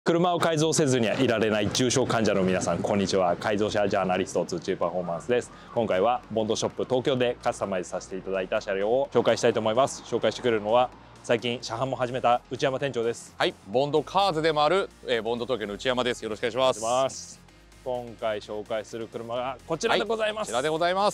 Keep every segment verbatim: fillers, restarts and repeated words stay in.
車を改造せずにはいられない重症患者の皆さん、こんにちは。改造車ジャーナリスト、通知パフォーマンスです。今回はボンドショップ東京でカスタマイズさせていただいた車両を紹介したいと思います。紹介してくれるのは最近車販も始めた内山店長です。 はい、ボンドカーズでもある、えー、ボンド東京の内山です。よろしくお願いします。 ます今回紹介する車がこちらでございます。 はい、こちらでございます。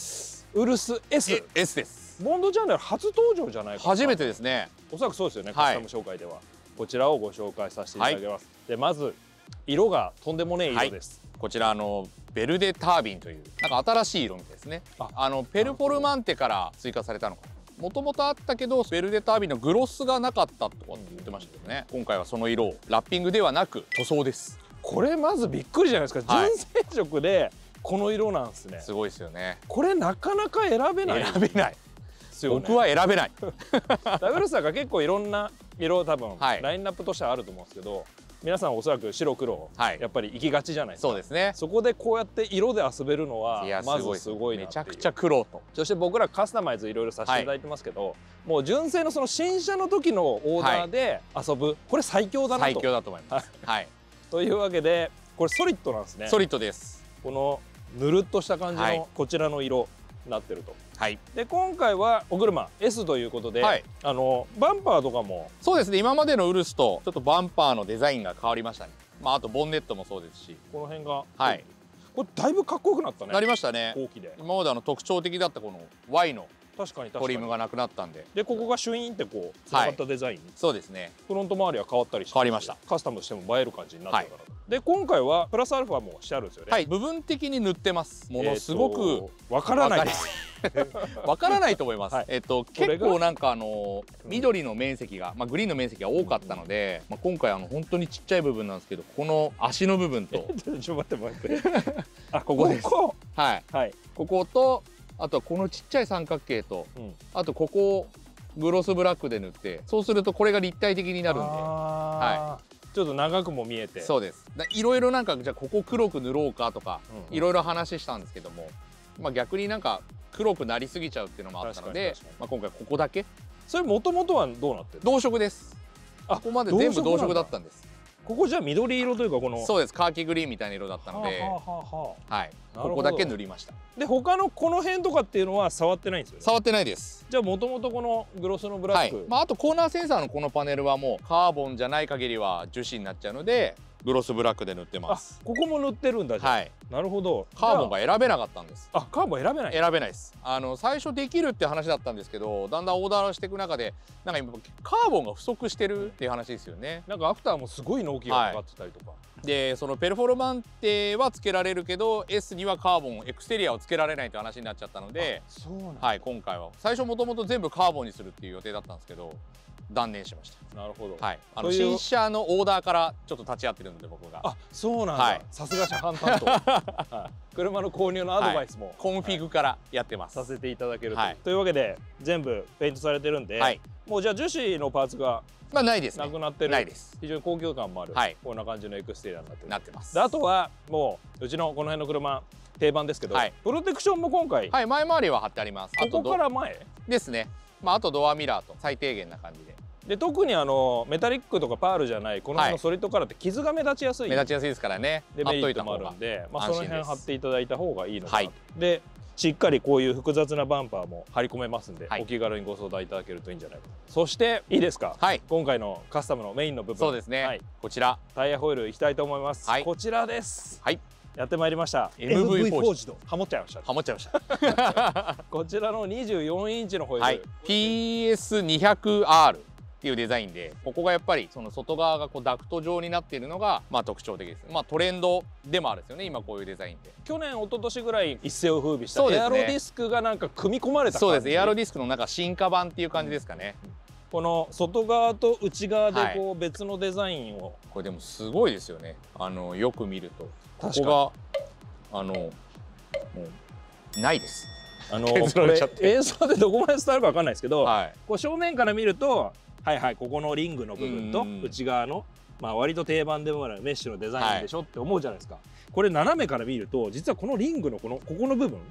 ウルス S。 S です。 ボンドジャーナル初登場じゃないかな。 初めてですね。 おそらくそうですよね。 はい、 カスタム紹介ではこちらをご紹介させていただきます。はい、でまず色がとんでもねえ色です。 はい、こちらあのベルデタービンというなんか新しい色みたいですね。ああのペルフォルマンテから追加されたのかな。もともとあったけどベルデタービンのグロスがなかったとかって言ってましたけどね、うん、今回はその色をラッピングではなく塗装です。 これまずびっくりじゃないですか、はい、純正色でこの色なんですね。 すごいですよね。 これなかなか選べない選べないですよね。僕は選べないダブルスターが結構いろんな色多分、 はい、 ラインナップとしてはあると思うんですけど、皆さんおそらく白黒、はい、やっぱり行きがちじゃないですか。 そうですね。そこでこうやって色で遊べるのはまずすごいなっていう。 めちゃくちゃ苦労と。 そして僕らカスタマイズいろいろさせていただいてますけど、はい、もう純正のその新車の時のオーダーで遊ぶ、はい、これ最強だなと。 最強だと思います。はい。 というわけでこれソリッドなんですね。 ソリッドです。 このぬるっとした感じのこちらの色になってると。はい、で今回はお車 エス ということで、はい、あのバンパーとかもそうですね。今までのウルスとちょっとバンパーのデザインが変わりましたね。まああとボンネットもそうですし、 この辺がはいこれだいぶかっこよくなったね。 なりましたね。 後期で今まであの特徴的だったこの ワイ の確かにトリムがなくなったんで、 でここがシュイーンってこうつながったデザイン、はい、 そうですね。 フロント周りは変わったりして変わりました。 カスタムしても映える感じになってるから、はい、で今回はプラスアルファもしてあるんですよね。 はい、部分的に塗ってます。ものすごくわからないわからないと思います。はい、えっと結構なんかあの緑の面積が、まあグリーンの面積が多かったので、まあ今回あの本当にちっちゃい部分なんですけど、この足の部分とちょっと待って待ってあここです。 ここはいはいこことあとはこのちっちゃい三角形と、うん、あとここをグロスブラックで塗って、そうするとこれが立体的になるんで、はい、 ちょっと長くも見えて。 そうです。いろいろなんかじゃあここ黒く塗ろうかとかいろいろ話したんですけども、まあ逆になんか黒くなりすぎちゃうっていうのもあったので、まあ今回ここだけ。 それもともとはどうなってる？ 同色です。あ、ここまで全部同色だったんです。 ここじゃあ緑色というかこのそうです。カーキグリーンみたいな色だったので、はい、ここだけ塗りました。 で他のこの辺とかっていうのは触ってないんですよね。 触ってないです。 じゃあもともとこのグロスのブラック、はい、 まああとコーナーセンサーのこのパネルはもうカーボンじゃない限りは樹脂になっちゃうので、グロスブラックで塗ってます。 ここも塗ってるんだじゃあ。はい、なるほど。 カーボンが選べなかったんです。 あ、カーボン選べない。 選べないです。あの最初できるって話だったんですけど、だんだんオーダーしていく中でなんか今カーボンが不足してるっていう話ですよね。 なんかアフターもすごい納期がかかってたりとか。はい、 でそのペルフォルマンテはつけられるけど エス にはカーボンエクステリアをつけられないって話になっちゃったので、 そうなんはい、今回は最初もともと全部カーボンにするっていう予定だったんですけど断念しました。 なるほど。 はい、あの新車のオーダーからちょっと立ち会ってるので僕が。 あ、そうなんだ。さすが車販担当。はい、車の購入のアドバイスも、 はい、コンフィグからやってます。 させていただけると。はい、というわけで全部ペイントされてるんで、はい、もうじゃあ樹脂のパーツがまあないですね。 なくなってる。 ないです。 非常に高級感もある。はい、こんな感じのエクステリアになってる。 なってます。 であとはもううちのこの辺の車定番ですけど、はい、プロテクションも今回、 はい、前回りは貼ってあります。 ここから前ですね。まああとドアミラーと最低限な感じで。 で特にあのメタリックとかパールじゃないこの辺のソリッドカラーって傷が目立ちやすい、 目立ちやすいですからね。 でメリットもあるんで、まあその辺貼っていただいた方がいいのかなと。でしっかりこういう複雑なバンパーも張り込めますんで、はい、お気軽にご相談いただけるといいんじゃないかと。そしていいですか、はい、今回のカスタムのメインの部分、 そうですね、はい、こちらタイヤホイールいきたいと思います。はい、こちらです。はい、やってまいりました。 エムブイ フォージドハモっちゃいました。 ハモっちゃいましたこちらのにじゅうよんインチのホイール、はい、 ピーエスにひゃくアール っていうデザインで、ここがやっぱりその外側がこうダクト状になっているのがまあ特徴的です。まあトレンドでもあるんですよね、今こういうデザインで。 去年一昨年ぐらい一世を風靡したエアロディスクがなんか組み込まれた感じ。 そうです。エアロディスクのなんか進化版っていう感じですかね。うん、 この外側と内側でこう別のデザインを、はい、 これでもすごいですよね。あのよく見るとここがあのもうないです。 あのこれ映像でどこまで伝わるかわかんないですけど、はい、こう正面から見るとはいはいここのリングの部分と内側のまあ割と定番でもあるメッシュのデザインでしょって思うじゃないですか。これ斜めから見ると実はこのリングのこのここの部分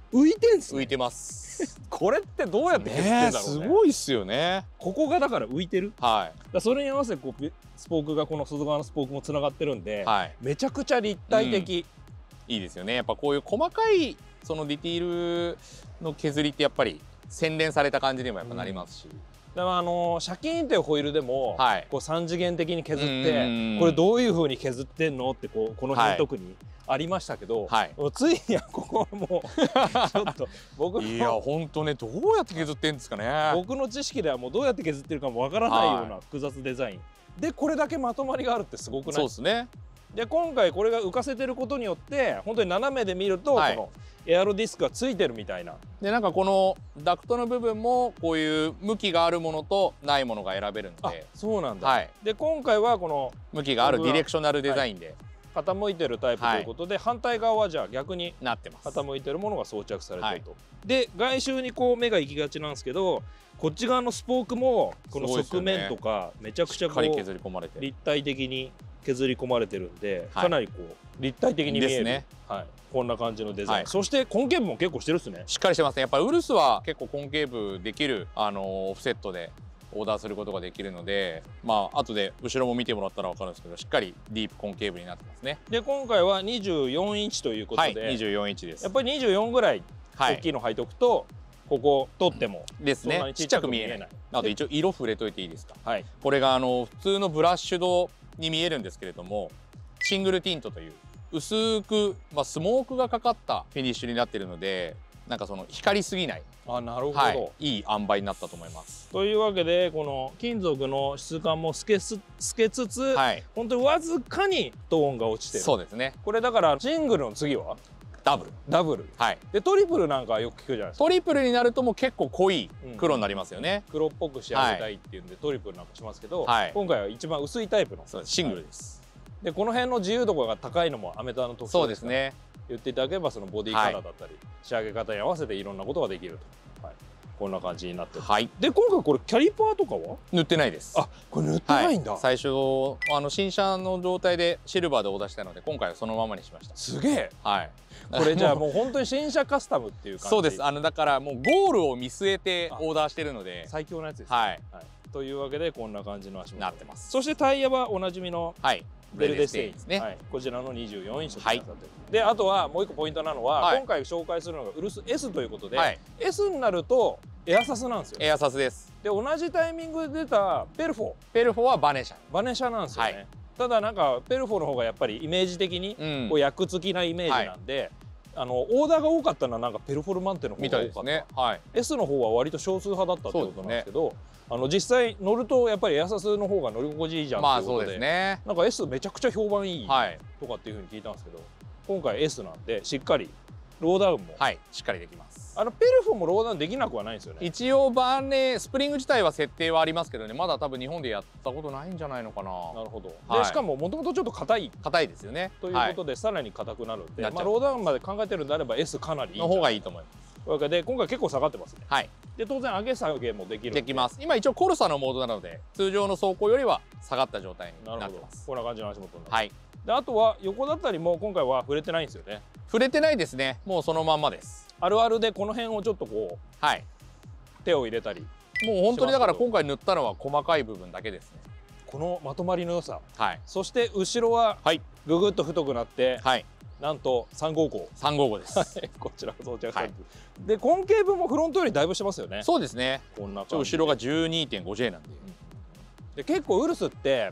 浮いてんすね。 浮いてますこれってどうやって削ってんだろうね。 すごいっすよね。 ここがだから浮いてる。 はい。 だそれに合わせてこうスポークがこの外側のスポークもつながってるんで、 はい、 めちゃくちゃ立体的、 うん、いいですよね。やっぱこういう細かいそのディティールの削りってやっぱり洗練された感じにもやっぱなりますし、うん、 だからあのシャキーンっていうホイールでも、はい、こう三次元的に削ってこれどういう風に削ってんのってこうこの辺特にありましたけど、はい、ついにはここはもうちょっと僕のいや本当ね、どうやって削ってんですかね。 僕の知識ではもうどうやって削ってるかもわからないような複雑デザイン、はい、でこれだけまとまりがあるってすごくない？ そうですね。 で今回これが浮かせてることによって本当に斜めで見ると、はい、このエアロディスクがついてるみたいな。でなんかこのダクトの部分もこういう向きがあるものとないものが選べるので。 そうなんだ、 はい、 で今回はこの向きがあるディレクショナルデザインで、 はい、傾いてるタイプということで、はい、反対側はじゃあ逆になってます。 傾いてるものが装着されてると、はい、で外周にこう目が行きがちなんですけど、こっち側のスポークもこの側面とかめちゃくちゃこう立体的に削り込まれてるんで、はい、かなりこう立体的に見える、ね、はい、こんな感じのデザイン、はい、そして根茎部も結構してるっすね。 しっかりしてますね。やっぱりウルスは結構根茎部できる、あのー、オフセットでオーダーすることができるので、まあ後で後ろも見てもらったら分かるんですけど、しっかりディープ根茎部になってますね。 で今回はにじゅうよんインチということで、 はい、にじゅうよんインチです。 やっぱりにじゅうよんぐらい大きいの履いておくと、はい、ここ取ってもですね、ちっちゃく見えない。あと一応色触れといていいですか。はい、これがあの普通のブラッシュドに見えるんですけれども、シングルティントという薄く、まあ、スモークがかかったフィニッシュになっているので、なんかその光りすぎない、 あ、なるほど、 はい、いい塩梅になったと思います。 というわけでこの金属の質感も透けす透けつつ、はい、本当にわずかにトーンが落ちてる。 そうですね。 これだからシングルの次はダブルダブル、はい、でトリプルなんかはよく聞くじゃないですか。 トリプルになるともう結構濃い黒になりますよね、 うん、黒っぽく仕上げたいっていうんで、はい、トリプルなんかしますけど、はい、今回は一番薄いタイプのシングルです、 はい、でこの辺の自由度が高いのもアメターの特徴ですから、そうですね、言っていただければそのボディカラーだったり、はい、仕上げ方に合わせていろんなことができると、はい、こんな感じになってる、はい、で今回これキャリパーとかは塗ってないです。 あ、これ塗ってないんだ、 はい、最初あの新車の状態でシルバーでオーダーしたので今回はそのままにしました。 すげえ、 はい、 これじゃあもう本当に新車カスタムっていう感じ。 そうです。あのだからもうゴールを見据えてオーダーしてるので最強のやつです、 ね、はい、 はい、というわけでこんな感じの足元になってます。 そしてタイヤはおなじみの、はい、ベルデステインですね、はい、こちらのにじゅうよんインチとなっている、はい、であとはもう一個ポイントなのは、はい、今回紹介するのがウルス エス ということで、はい、エス になるとエアサスなんですよ。 エアサスです。 で同じタイミングで出たペルフォペルフォはバネ車バネ車なんですよね、はい、ただなんかペルフォの方がやっぱりイメージ的にこう役付きなイメージなんで、はい、あのオーダーが多かったのはなんかペルフォルマンテの方が多かったですね、はい、エス の方は割と少数派だったってことなんですけど、あの実際乗るとやっぱりエアサスの方が乗り心地いいじゃんっていうことで、ね、なんか エス めちゃくちゃ評判いいとかっていうふうに聞いたんですけど、今回 エス なんでしっかりローダウンも、 はい、しっかりできます。 あのペルフォもローダウンできなくはないんですよね。 一応バネスプリング自体は設定はありますけどね、まだ多分日本でやったことないんじゃないのかな。なるほど、はい、でしかももともとちょっと硬い硬いですよね。 ということで、はい、さらに硬くなるんで、まあ、ローダウンまで考えてるんであれば エス かなりいいの方がいいと思います。 というわけで今回結構下がってますね。はい、で当然上げ下げもできるできます。今一応コルサのモードなので通常の走行よりは下がった状態になってます。 こんな感じの足元になる。 はい、 であとは横だったりも今回は触れてないんですよね。 触れてないですね。もうそのまんまです。 あるあるでこの辺をちょっとこう、はい、手を入れたり、 もう本当にだから今回塗ったのは細かい部分だけですね。 このまとまりの良さ、はい、そして後ろはぐぐっと太くなって、はい、なんとさんごーごーさんごーごーです。 こちらが装着されてる、はい、で根茎部もフロントよりだいぶしてますよね。 そうですね。こんな感じで後ろが じゅうにてんごジェー なんで、うん、 で結構ウルスって、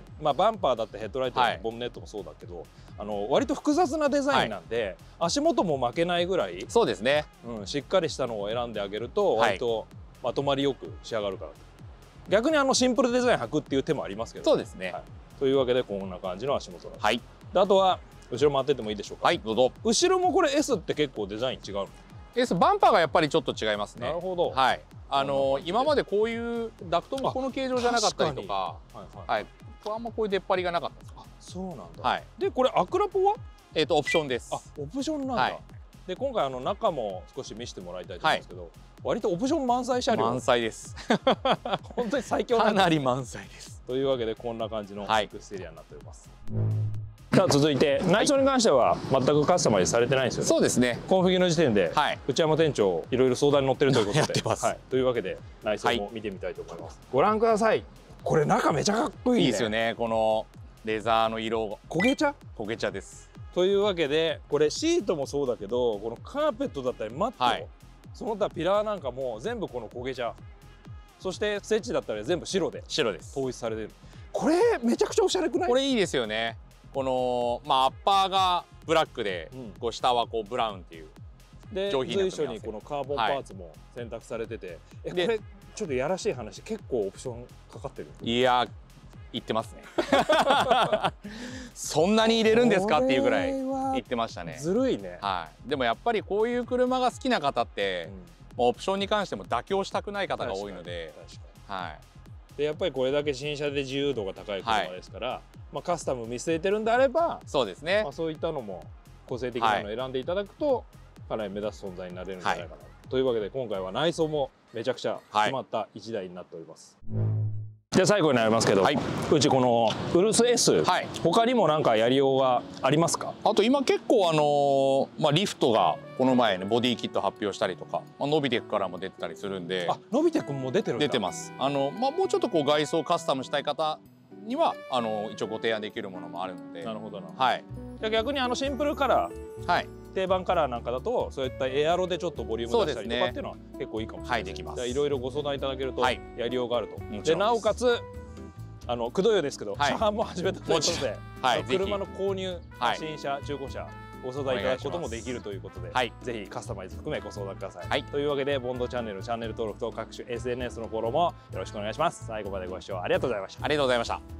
まあ、バンパーだってヘッドライト、はい、ボンネットもそうだけど、あの割と複雑なデザインなんで、はい、足元も負けないぐらい、 そうですね、 うん、しっかりしたのを選んであげると割とまとまりよく仕上がるから、はい、逆にあのシンプルデザイン履くっていう手もありますけど、ね、 そうですね、はい、というわけでこんな感じの足元なんです、はい、であとは後ろ回ってってもいいでしょうか。 はい、どうぞ。 後ろもこれ エス って結構デザイン違うの？ エス バンパーがやっぱりちょっと違いますね。 なるほど。 はい、あのー、今までこういうダクトもこの形状じゃなかったりとか、はいはい、はい、あんまこういう出っ張りがなかったです。あ、 そうなんだ。 はい。 でこれアクラポはえっとオプションです。 あ、オプションなんだ。はい、で今回あの中も少し見せてもらいたいと思うんですけど、はい、割とオプション満載車両。 満載です。 本当に最強なんです。 かなり満載です。 というわけでこんな感じのエクステリアになっております。はいさあ続いて内装に関しては全くカスタマイズされてないんですよね。 そうですね。 コンフィグの時点で、 はい、 内山店長いろいろ相談に乗ってるということでやってます、 はい、というわけで内装も見てみたいと思います、はい、ご覧ください。これ中めちゃかっこいいね。 いいですよね。このレザーの色焦げ茶焦げ茶です。 というわけでこれシートもそうだけどこのカーペットだったりマット、はい、その他ピラーなんかも全部この焦げ茶、そしてステッチだったり全部白で白です統一されてる。これめちゃくちゃおしゃれくない？ これいいですよね。このまあアッパーがブラックで、うん、こう下はこうブラウンっていうで随所にこのカーボンパーツも選択されてて、はい、えこれちょっとやらしい話結構オプションかかってる？ いや言ってますねそんなに入れるんですかっていうぐらい言ってましたね。 ずるいね。 はい、でもやっぱりこういう車が好きな方って、うん、オプションに関しても妥協したくない方が多いので、はい、 でやっぱりこれだけ新車で自由度が高い車ですから、はい、まあカスタム見据えてるんであればそうですね、 まあそういったのも個性的なのを選んでいただくと、はい、かなり目立つ存在になれるんじゃないかな、はい、というわけで今回は内装もめちゃくちゃ詰まったいちだいになっております、はい。で最後になりますけど、はい、うちこのウルス S、はい、他にも何かやりようがありますか？ あと今結構あのー、まあ、リフトがこの前ねボディキット発表したりとか、まあ、ノビテックからも出てたりするんで。 あ、ノビテックも出てるんだ。 出てます。あの、まあ、もうちょっとこう外装カスタムしたい方にはあの一応ご提案できるものもあるので。 なるほどな。 はい。 じゃ逆にあのシンプルカラー、はい、定番カラーなんかだとそういったエアロでちょっとボリューム出したりとかっていうのは結構いいかもしれない。 はい、できます。 いろいろご相談いただけるとやりようがあると。でなおかつあのくどいようですけど、はい、車販も始めたということで、はい、車の購入、はい、新車中古車ご相談いただくこともできるということで、はい、ぜひカスタマイズ含めご相談ください、はい、というわけでボンドチャンネルチャンネル登録と各種 エスエヌエス のフォローもよろしくお願いします。最後までご視聴ありがとうございました。 ありがとうございました。